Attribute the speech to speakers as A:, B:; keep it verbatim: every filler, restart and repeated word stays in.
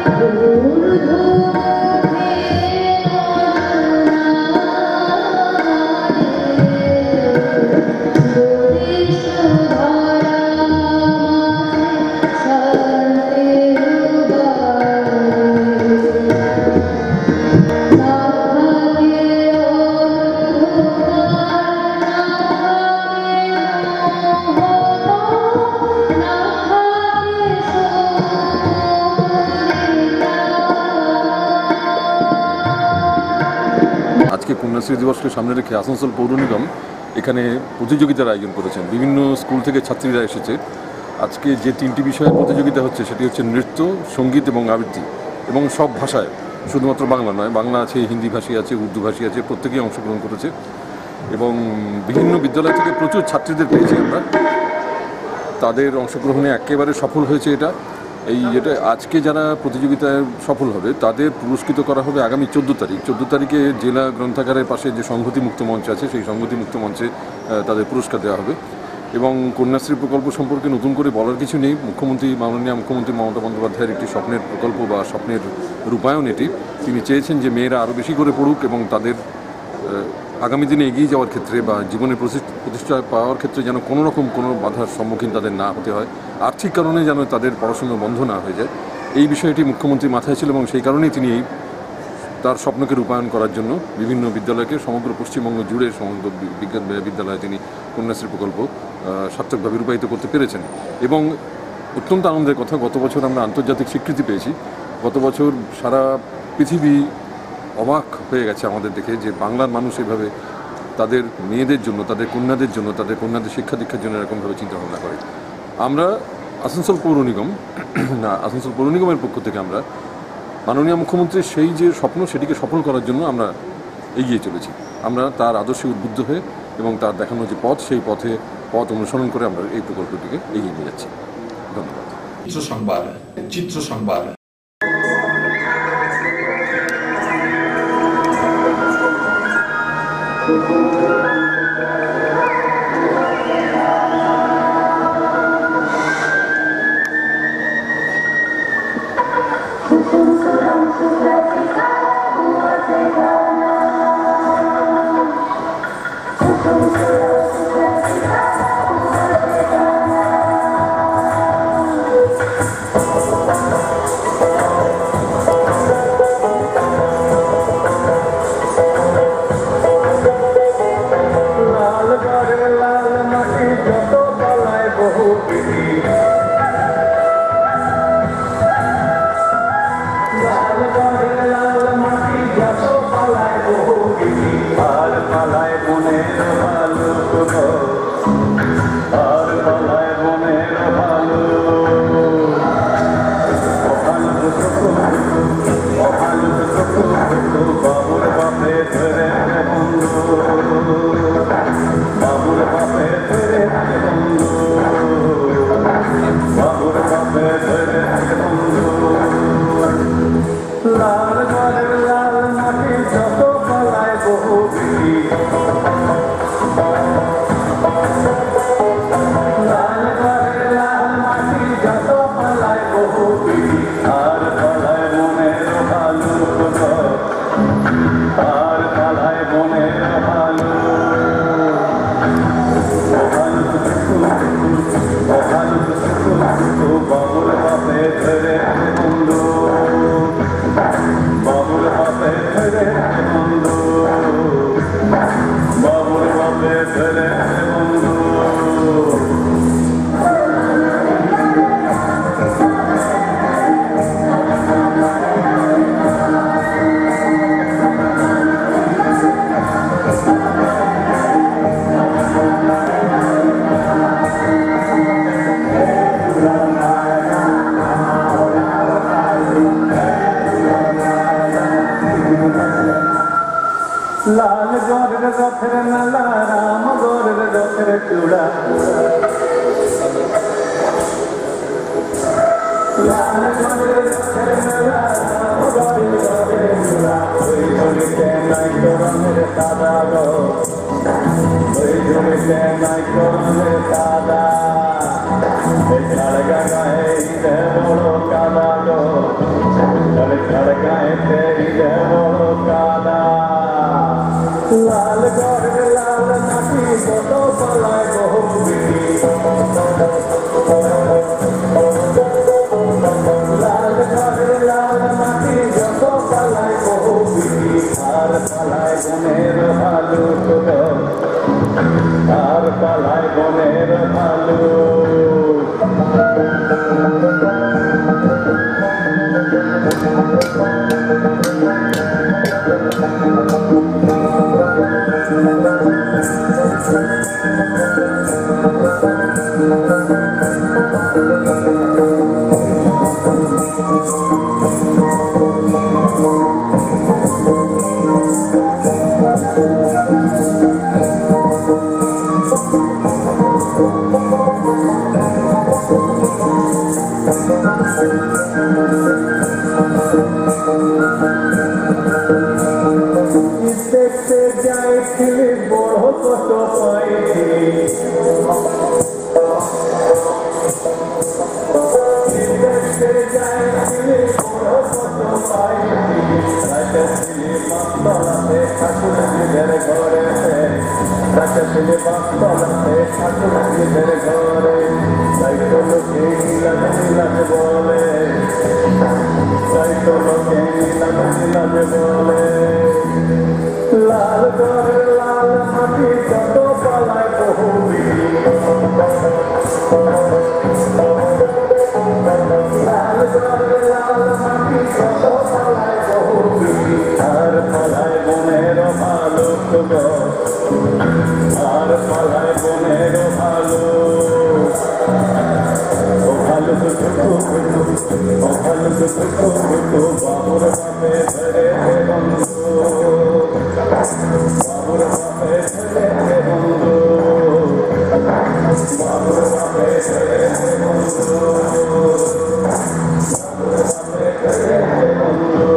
A: আজকে কন্যাশ্রী দিবসকে সামনে রেখে আসানসোল পৌর নিগম এখানে প্রতিযোগিতার আয়োজন করেছেন। বিভিন্ন স্কুল থেকে ছাত্রীরা এসেছে। আজকে যে তিনটি বিষয়ের প্রতিযোগিতা হচ্ছে সেটি হচ্ছে নৃত্য, সঙ্গীত এবং আবৃত্তি, এবং সব ভাষায়, শুধুমাত্র বাংলা নয়, বাংলা আছে, হিন্দি ভাষী আছে, উর্দু ভাষী আছে, প্রত্যেকেই অংশগ্রহণ করেছে। এবং বিভিন্ন বিদ্যালয় থেকে প্রচুর ছাত্রীদের পেয়েছি আমরা। তাদের অংশগ্রহণে একেবারে সফল হয়েছে এটা। এই যেটা আজকে যারা প্রতিযোগিতায় সফল হবে তাদের পুরস্কৃত করা হবে আগামী চোদ্দো তারিখ চোদ্দো তারিখে জেলা গ্রন্থাগারের পাশে যে সংহতি মুক্ত মঞ্চ আছে সেই সংহতি মুক্ত মঞ্চে তাদের পুরস্কার দেওয়া হবে। এবং কন্যাশ্রী প্রকল্প সম্পর্কে নতুন করে বলার কিছু নেই। মুখ্যমন্ত্রী মাননীয় মুখ্যমন্ত্রী মমতা বন্দ্যোপাধ্যায়ের একটি স্বপ্নের প্রকল্প বা স্বপ্নের রূপায়ণ এটি। তিনি চেয়েছেন যে মেয়েরা আরও বেশি করে পড়ুক এবং তাদের আগামী দিনে এগিয়ে যাওয়ার ক্ষেত্রে বা জীবনে প্রতিষ্ঠা পাওয়ার ক্ষেত্রে যেন কোনো রকম কোনো বাধার সম্মুখীন তাদের না হতে হয়, আর্থিক কারণে যেন তাদের পড়াশোনা বন্ধ না হয়ে যায়, এই বিষয়টি মুখ্যমন্ত্রী মাথায় ছিল। এবং সেই কারণেই তিনি এই তার স্বপ্নকে রূপায়ণ করার জন্য বিভিন্ন বিদ্যালয়কে সমগ্র পশ্চিমবঙ্গ জুড়ে সমগ্র বিজ্ঞান বিদ্যালয়ে তিনি কন্যাশ্রী প্রকল্প সার্থকভাবে রূপায়িত করতে পেরেছেন। এবং অত্যন্ত আনন্দের কথা, গত বছর আমরা আন্তর্জাতিক স্বীকৃতি পেয়েছি। গত বছর সারা পৃথিবী অবাক হয়ে গেছে আমাদের দেখে যে বাংলার মানুষ এভাবে তাদের মেয়েদের জন্য, তাদের কন্যাদের জন্য, তাদের কন্যাদের শিক্ষা দীক্ষার জন্য এরকমভাবে চিন্তাভাবনা করে। আমরা আসানসোল পৌর নিগম না আসানসোল পৌর নিগমের পক্ষ থেকে আমরা মাননীয় মুখ্যমন্ত্রীর সেই যে স্বপ্ন সেটিকে সফল করার জন্য আমরা এগিয়ে চলেছি। আমরা তার আদর্শে উদ্বুদ্ধ হয়ে এবং তার দেখানো যে পথ, সেই পথে পথ অনুসরণ করে আমরা এই প্রকল্পটিকে এগিয়ে নিয়ে যাচ্ছি। ধন্যবাদ।
B: চিত্র সংবাদ চিত্র সংবাদ
C: लाल गोर रथर नला राम गोर रथर चूड़ा लाल गोर रथर नला राम गोर रथर चूड़ा ओई झोली के नाई तो मेरे दादा गो ओई झोली के नाई तो मेरे दादा ए चढ़ गए इधर बोलो कादा गो ঝড় ঝড় গায়েতে দিলে বড় কাদা লাল ঘরের লাল মাটি কত পালায় বহু বিটি লাল ঘরের লাল মাটি যত পালায় বহু বিটি আর পালায় বনের ভালু আর পালায় বনের ভালু দেখতে যাইছিলি বড় কত পাইছি দেখতে যাইছিলি বড় কত পাইছি রাজছিলি পাঁচতলাতে ঠাকুর নিজের ঘরে রাজছিলি পাঁচতলাতে ঠাকুর নিজের ঘরে তাই তো লোকে নীলাজ নীলাজ বলে তাই তো লোকে নীলাজ নীলাজ বলে লাল ঘরের লাল মাটি কত পালায় বহু লাল ঘরের লাল মাটি কত পালায় বহু আর পালায় বনের ভালো আর পালায় বনের ভালো ও ভালো দুটো ও ভালো দুটো দুটো বাবুর বাপে ধরে বন্ধু বাবুর বাপে ধরে বন্ধু বাবুর বাপে ধরে বন্ধু বাবুর বাপে ধরে বন্ধু